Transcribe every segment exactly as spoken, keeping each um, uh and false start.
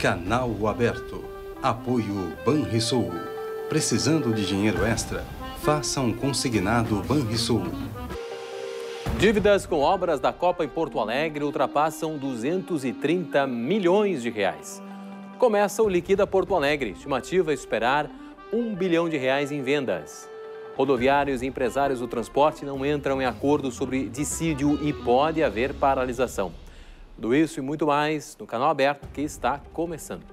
Canal Aberto. Apoio Banrisul. Precisando de dinheiro extra? Faça um consignado Banrisul. Dívidas com obras da Copa em Porto Alegre ultrapassam duzentos e trinta milhões de reais. Começa o Liquida Porto Alegre. Estimativa é esperar um bilhão de reais em vendas. Rodoviários e empresários do transporte não entram em acordo sobre dissídio e pode haver paralisação. Tudo isso e muito mais no Canal Aberto, que está começando.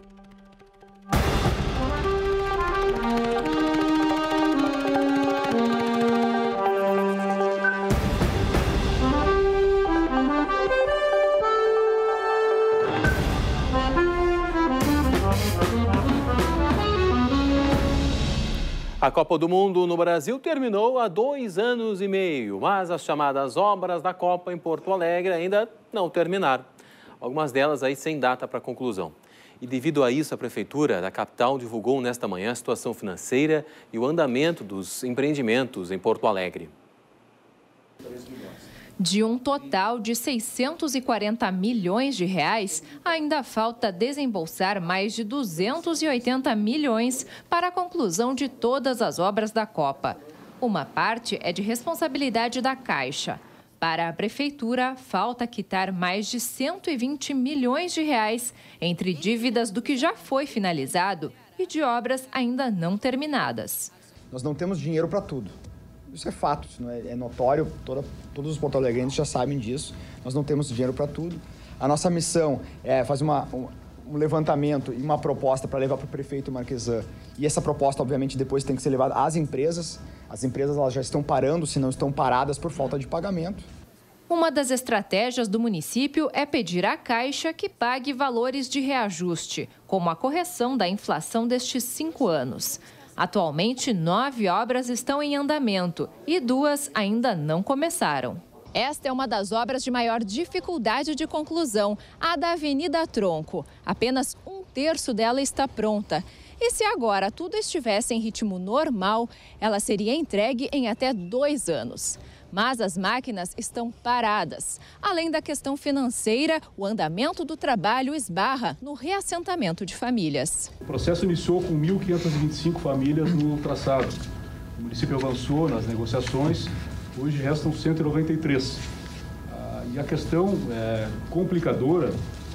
A Copa do Mundo no Brasil terminou há dois anos e meio, mas as chamadas obras da Copa em Porto Alegre ainda não terminaram. Algumas delas aí sem data para conclusão. E devido a isso, a Prefeitura da capital divulgou nesta manhã a situação financeira e o andamento dos empreendimentos em Porto Alegre. De um total de seiscentos e quarenta milhões de reais, ainda falta desembolsar mais de duzentos e oitenta milhões para a conclusão de todas as obras da Copa. Uma parte é de responsabilidade da Caixa. Para a Prefeitura, falta quitar mais de cento e vinte milhões de reais entre dívidas do que já foi finalizado e de obras ainda não terminadas. Nós não temos dinheiro para tudo. Isso é fato, isso não é, é notório, toda, todos os porto-alegrenses já sabem disso. Nós não temos dinheiro para tudo. A nossa missão é fazer uma, um, um levantamento e uma proposta para levar para o prefeito Marquesan. E essa proposta, obviamente, depois tem que ser levada às empresas. As empresas elas já estão parando, se não estão paradas por falta de pagamento. Uma das estratégias do município é pedir à Caixa que pague valores de reajuste, como a correção da inflação destes cinco anos. Atualmente, nove obras estão em andamento e duas ainda não começaram. Esta é uma das obras de maior dificuldade de conclusão, a da Avenida Tronco. Apenas um terço dela está pronta. E se agora tudo estivesse em ritmo normal, ela seria entregue em até dois anos. Mas as máquinas estão paradas. Além da questão financeira, o andamento do trabalho esbarra no reassentamento de famílias. O processo iniciou com mil quinhentas e vinte e cinco famílias no traçado. O município avançou nas negociações, hoje restam cento e noventa e três. Ah, e a questão é, complicadora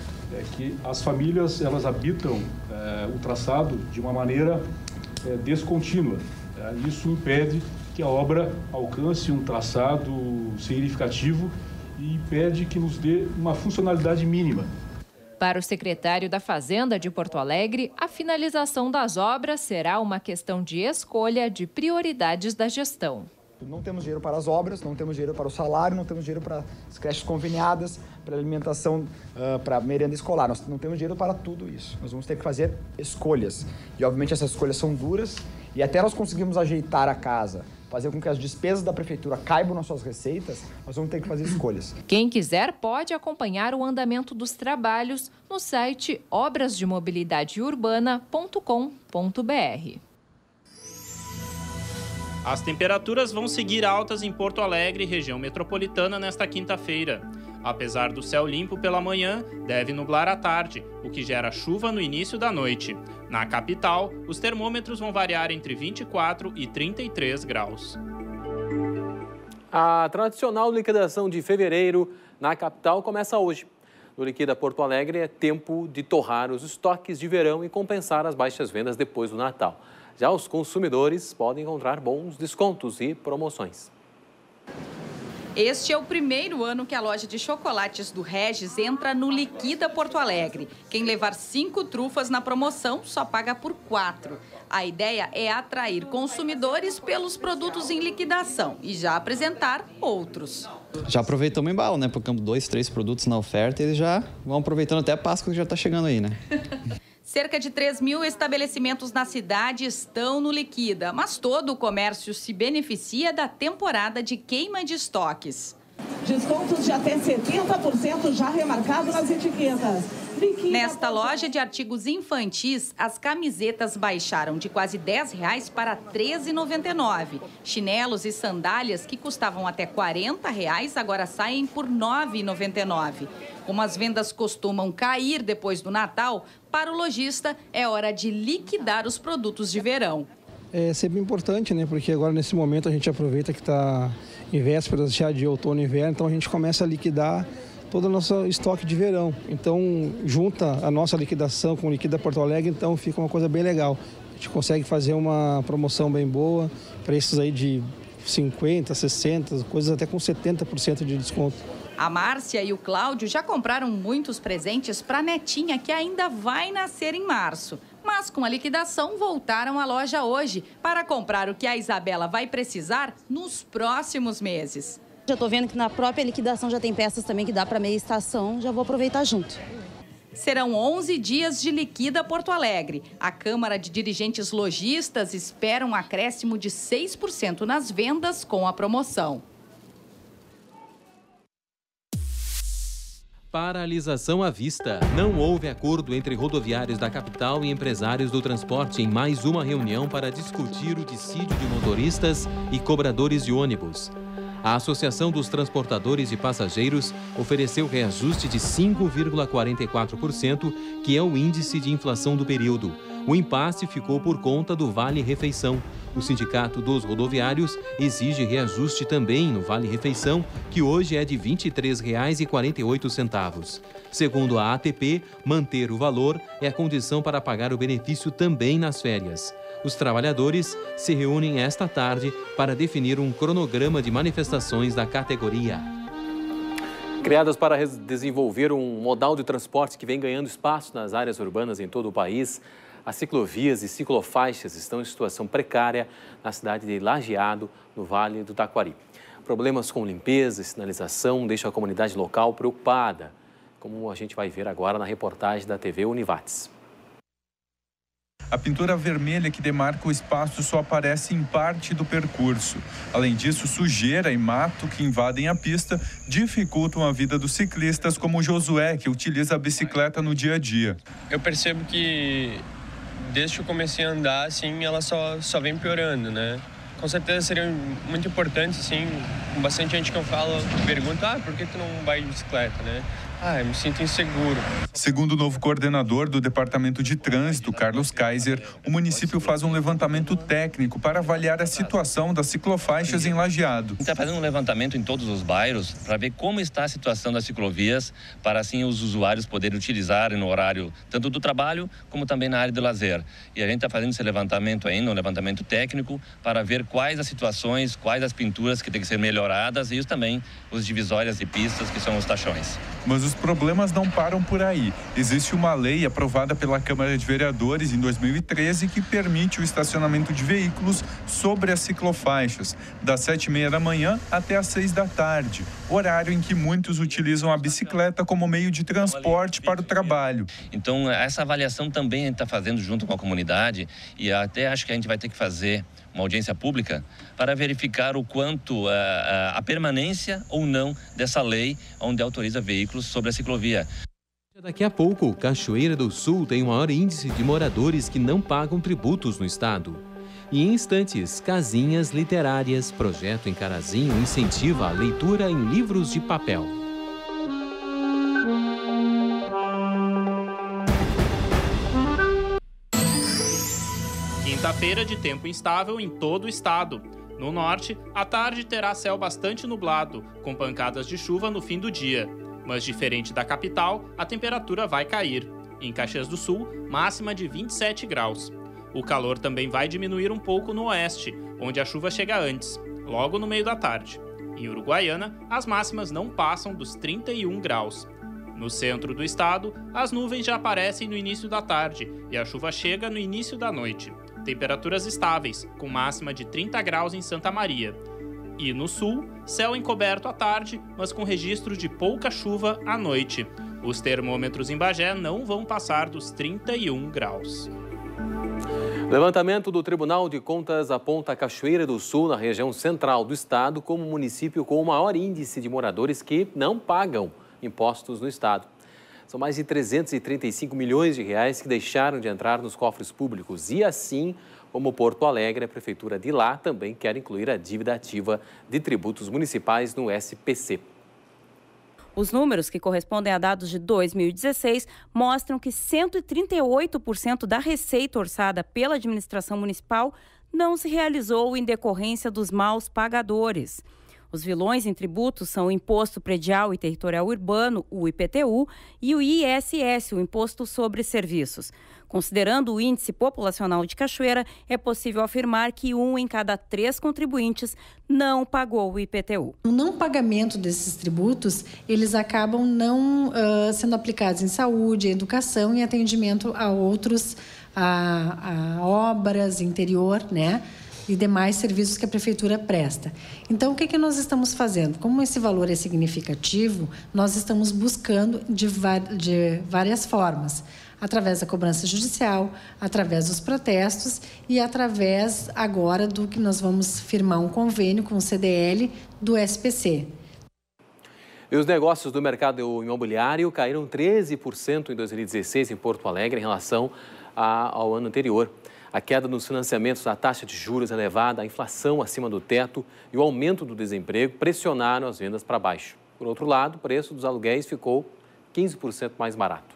é que as famílias elas habitam é, o traçado de uma maneira é, descontínua. É, isso impede que a obra alcance um traçado significativo e impede que nos dê uma funcionalidade mínima. Para o secretário da Fazenda de Porto Alegre, a finalização das obras será uma questão de escolha de prioridades da gestão. Não temos dinheiro para as obras, não temos dinheiro para o salário, não temos dinheiro para as creches conveniadas, para a alimentação, uh, para a merenda escolar. Nós não temos dinheiro para tudo isso. Nós vamos ter que fazer escolhas. E, obviamente, essas escolhas são duras. E até nós conseguimos ajeitar a casa, fazer com que as despesas da prefeitura caibam nas suas receitas, nós vamos ter que fazer escolhas. Quem quiser pode acompanhar o andamento dos trabalhos no site obras de mobilidade urbana ponto com ponto br. As temperaturas vão seguir altas em Porto Alegre e região metropolitana nesta quinta-feira. Apesar do céu limpo pela manhã, deve nublar à tarde, o que gera chuva no início da noite. Na capital, os termômetros vão variar entre vinte e quatro e trinta e três graus. A tradicional liquidação de fevereiro na capital começa hoje. No Liquida Porto Alegre é tempo de torrar os estoques de verão e compensar as baixas vendas depois do Natal. Já os consumidores podem encontrar bons descontos e promoções. Este é o primeiro ano que a loja de chocolates do Regis entra no Liquida Porto Alegre. Quem levar cinco trufas na promoção só paga por quatro. A ideia é atrair consumidores pelos produtos em liquidação e já apresentar outros. Já aproveitamos o embalo, né? Colocamos dois, três produtos na oferta e eles já vão aproveitando até a Páscoa que já está chegando aí, né? Cerca de três mil estabelecimentos na cidade estão no Liquida, mas todo o comércio se beneficia da temporada de queima de estoques. Descontos de até setenta por cento já remarcado nas etiquetas. Nesta loja de artigos infantis, as camisetas baixaram de quase dez reais para treze reais e noventa e nove centavos. Chinelos e sandálias que custavam até quarenta reais agora saem por nove reais e noventa e nove centavos. Como as vendas costumam cair depois do Natal, para o lojista é hora de liquidar os produtos de verão. É sempre importante, né? Porque agora nesse momento a gente aproveita que está em vésperas já de outono e inverno, então a gente começa a liquidar todo o nosso estoque de verão. Então, junta a nossa liquidação com o Liquida Porto Alegre, então fica uma coisa bem legal. A gente consegue fazer uma promoção bem boa, preços aí de cinquenta, sessenta, coisas até com setenta por cento de desconto. A Márcia e o Cláudio já compraram muitos presentes para a netinha, que ainda vai nascer em março. Mas com a liquidação voltaram à loja hoje para comprar o que a Isabela vai precisar nos próximos meses. Já estou vendo que na própria liquidação já tem peças também que dá para meia estação, já vou aproveitar junto. Serão onze dias de Liquida Porto Alegre. A Câmara de Dirigentes Lojistas espera um acréscimo de seis por cento nas vendas com a promoção. Paralisação à vista. Não houve acordo entre rodoviários da capital e empresários do transporte em mais uma reunião para discutir o dissídio de motoristas e cobradores de ônibus. A Associação dos Transportadores de Passageiros ofereceu reajuste de cinco vírgula quarenta e quatro por cento, que é o índice de inflação do período. O impasse ficou por conta do Vale-Refeição. O Sindicato dos Rodoviários exige reajuste também no Vale-Refeição, que hoje é de vinte e três reais e quarenta e oito centavos. Segundo a A T P, manter o valor é a condição para pagar o benefício também nas férias. Os trabalhadores se reúnem esta tarde para definir um cronograma de manifestações da categoria. Criadas para desenvolver um modal de transporte que vem ganhando espaço nas áreas urbanas em todo o país, as ciclovias e ciclofaixas estão em situação precária na cidade de Lajeado, no Vale do Taquari. Problemas com limpeza e sinalização deixam a comunidade local preocupada, como a gente vai ver agora na reportagem da T V Univates. A pintura vermelha que demarca o espaço só aparece em parte do percurso. Além disso, sujeira e mato que invadem a pista dificultam a vida dos ciclistas, como o Josué, que utiliza a bicicleta no dia a dia. Eu percebo que desde que eu comecei a andar, assim, ela só, só vem piorando, né? Com certeza seria muito importante, assim, com bastante gente que eu falo, pergunta, ah, por que tu não vai de bicicleta, né? Ah, eu me sinto inseguro. Segundo o novo coordenador do Departamento de Trânsito, Carlos Kaiser, o município faz um levantamento técnico para avaliar a situação das ciclofaixas em Lajeado. Está fazendo um levantamento em todos os bairros para ver como está a situação das ciclovias, para assim os usuários poderem utilizar no horário tanto do trabalho como também na área do lazer. E a gente está fazendo esse levantamento ainda, um levantamento técnico, para ver quais as situações, quais as pinturas que têm que ser melhoradas e os, também os divisórias de pistas, que são os tachões. Mas os problemas não param por aí. Existe uma lei aprovada pela Câmara de Vereadores em dois mil e treze que permite o estacionamento de veículos sobre as ciclofaixas, das sete e meia da manhã até às seis da tarde, horário em que muitos utilizam a bicicleta como meio de transporte para o trabalho. Então, essa avaliação também a gente está fazendo junto com a comunidade e até acho que a gente vai ter que fazer uma audiência pública para verificar o quanto a, a permanência ou não dessa lei onde autoriza veículos sobre a ciclovia. Daqui a pouco, Cachoeira do Sul tem o maior índice de moradores que não pagam tributos no estado. E em instantes, Casinhas Literárias, projeto em Carazinho, incentiva a leitura em livros de papel. Quinta-feira de tempo instável em todo o estado. No norte, a tarde terá céu bastante nublado, com pancadas de chuva no fim do dia. Mas diferente da capital, a temperatura vai cair. Em Caxias do Sul, máxima de vinte e sete graus. O calor também vai diminuir um pouco no oeste, onde a chuva chega antes, logo no meio da tarde. Em Uruguaiana, as máximas não passam dos trinta e um graus. No centro do estado, as nuvens já aparecem no início da tarde e a chuva chega no início da noite. Temperaturas estáveis, com máxima de trinta graus em Santa Maria. E no sul, céu encoberto à tarde, mas com registro de pouca chuva à noite. Os termômetros em Bagé não vão passar dos trinta e um graus. Levantamento do Tribunal de Contas aponta Cachoeira do Sul, na região central do estado, como o município com o maior índice de moradores que não pagam impostos no estado. São mais de trezentos e trinta e cinco milhões de reais que deixaram de entrar nos cofres públicos. E assim, como Porto Alegre, a prefeitura de lá também quer incluir a dívida ativa de tributos municipais no S P C. Os números, que correspondem a dados de dois mil e dezesseis, mostram que cento e trinta e oito por cento da receita orçada pela administração municipal não se realizou em decorrência dos maus pagadores. Os vilões em tributos são o Imposto Predial e Territorial Urbano, o I P T U, e o I S S, o Imposto sobre Serviços. Considerando o índice populacional de Cachoeira, é possível afirmar que um em cada três contribuintes não pagou o I P T U. O não pagamento desses tributos, eles acabam não uh, sendo aplicados em saúde, educação e atendimento a outros, a, a obras, interior, né? E demais serviços que a prefeitura presta. Então, o que, que nós estamos fazendo? Como esse valor é significativo, nós estamos buscando de, de várias formas. Através da cobrança judicial, através dos protestos e através agora do que nós vamos firmar um convênio com o C D L do S P C. E os negócios do mercado imobiliário caíram treze por cento em dois mil e dezesseis em Porto Alegre em relação a, ao ano anterior. A queda nos financiamentos, a taxa de juros elevada, a inflação acima do teto e o aumento do desemprego pressionaram as vendas para baixo. Por outro lado, o preço dos aluguéis ficou quinze por cento mais barato.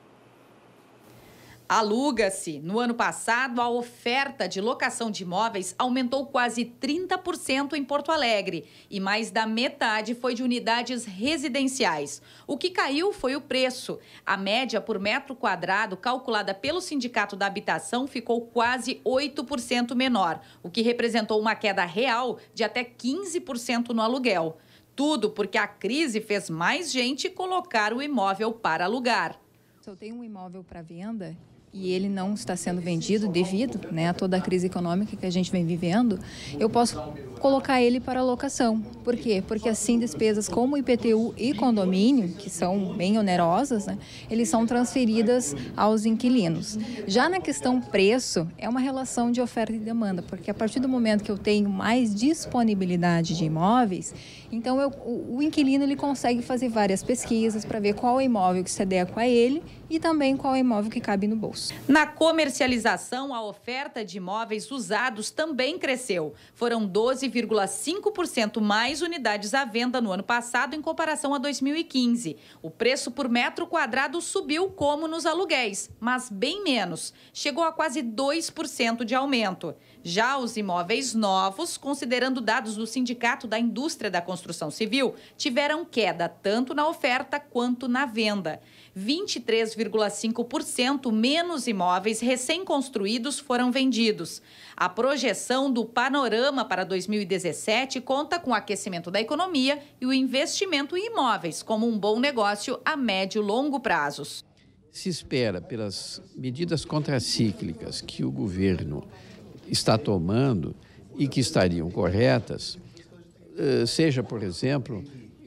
Aluga-se. No ano passado, a oferta de locação de imóveis aumentou quase trinta por cento em Porto Alegre e mais da metade foi de unidades residenciais. O que caiu foi o preço. A média por metro quadrado calculada pelo Sindicato da Habitação ficou quase oito por cento menor, o que representou uma queda real de até quinze por cento no aluguel. Tudo porque a crise fez mais gente colocar o imóvel para alugar. Se eu tenho um imóvel para venda e ele não está sendo vendido devido, né, a toda a crise econômica que a gente vem vivendo, eu posso colocar ele para locação. Por quê? Porque assim despesas como I P T U e condomínio, que são bem onerosas, né, eles são transferidas aos inquilinos. Já na questão preço, é uma relação de oferta e demanda, porque a partir do momento que eu tenho mais disponibilidade de imóveis, então eu, o, o inquilino ele consegue fazer várias pesquisas para ver qual é o imóvel que se adequa a ele e também qual é o imóvel que cabe no bolso. Na comercialização, a oferta de imóveis usados também cresceu. Foram doze vírgula cinco por cento mais unidades à venda no ano passado em comparação a dois mil e quinze. O preço por metro quadrado subiu como nos aluguéis, mas bem menos. Chegou a quase dois por cento de aumento. Já os imóveis novos, considerando dados do Sindicato da Indústria da Construção Civil, tiveram queda tanto na oferta quanto na venda. vinte e três vírgula cinco por cento menos imóveis recém-construídos foram vendidos. A projeção do panorama para dois mil e dezessete conta com o aquecimento da economia e o investimento em imóveis como um bom negócio a médio e longo prazos. Se espera, pelas medidas contracíclicas que o governo está tomando e que estariam corretas, seja, por exemplo,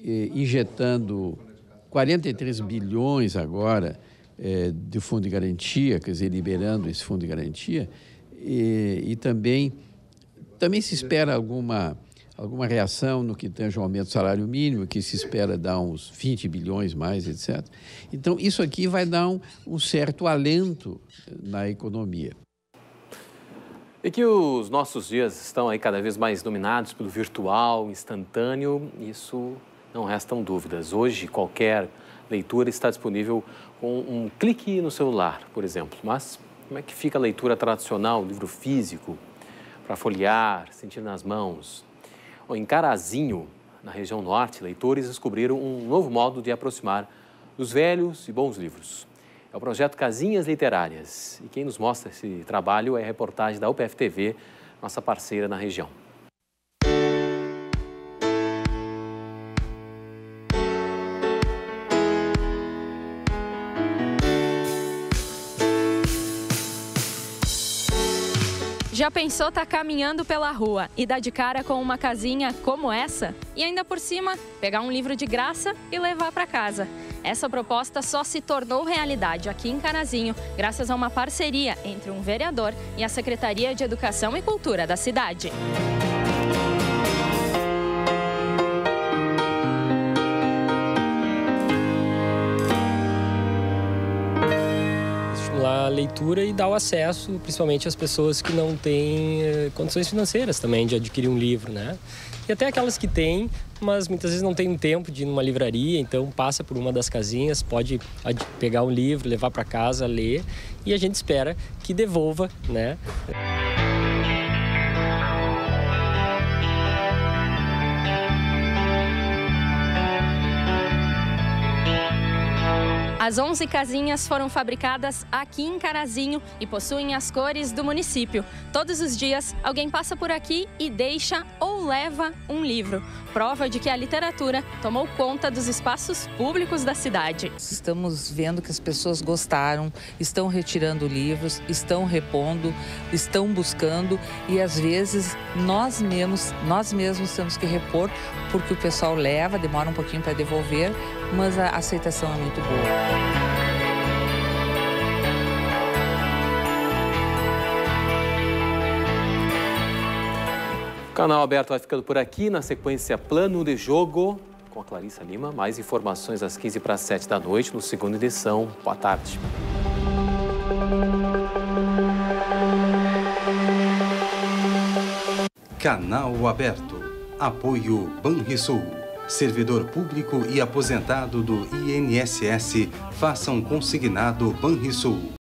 injetando quarenta e três bilhões agora é, de fundo de garantia, quer dizer, liberando esse fundo de garantia, e, e também, também se espera alguma, alguma reação no que tange ao aumento do salário mínimo, que se espera dar uns vinte bilhões mais, etcétera. Então, isso aqui vai dar um, um certo alento na economia. E que os nossos dias estão aí cada vez mais dominados pelo virtual, instantâneo, isso não restam dúvidas. Hoje, qualquer leitura está disponível com um clique no celular, por exemplo. Mas como é que fica a leitura tradicional, livro físico, para folhear, sentir nas mãos? Bom, em Carazinho, na região norte, leitores descobriram um novo modo de aproximar os velhos e bons livros. É o projeto Casinhas Literárias. E quem nos mostra esse trabalho é a reportagem da U P F T V, nossa parceira na região. Já pensou estar caminhando pela rua e dar de cara com uma casinha como essa? E ainda por cima, pegar um livro de graça e levar para casa. Essa proposta só se tornou realidade aqui em Carazinho, graças a uma parceria entre um vereador e a Secretaria de Educação e Cultura da cidade. leitura e dar o acesso, principalmente às pessoas que não têm eh, condições financeiras também de adquirir um livro, né? E até aquelas que têm, mas muitas vezes não tem um tempo de ir numa livraria, então passa por uma das casinhas, pode pegar um livro, levar para casa, ler, e a gente espera que devolva, né? As onze casinhas foram fabricadas aqui em Carazinho e possuem as cores do município. Todos os dias, alguém passa por aqui e deixa ou leva um livro. Prova de que a literatura tomou conta dos espaços públicos da cidade. Estamos vendo que as pessoas gostaram, estão retirando livros, estão repondo, estão buscando e às vezes nós mesmos, nós mesmos temos que repor porque o pessoal leva, demora um pouquinho para devolver, mas a aceitação é muito boa. O Canal Aberto vai ficando por aqui. Na sequência, Plano de Jogo com a Clarissa Lima. Mais informações às quinze para as sete da noite, no segunda edição. Boa tarde. Canal Aberto. Apoio Banrisul. Servidor público e aposentado do I N S S, faça um consignado Banrisul.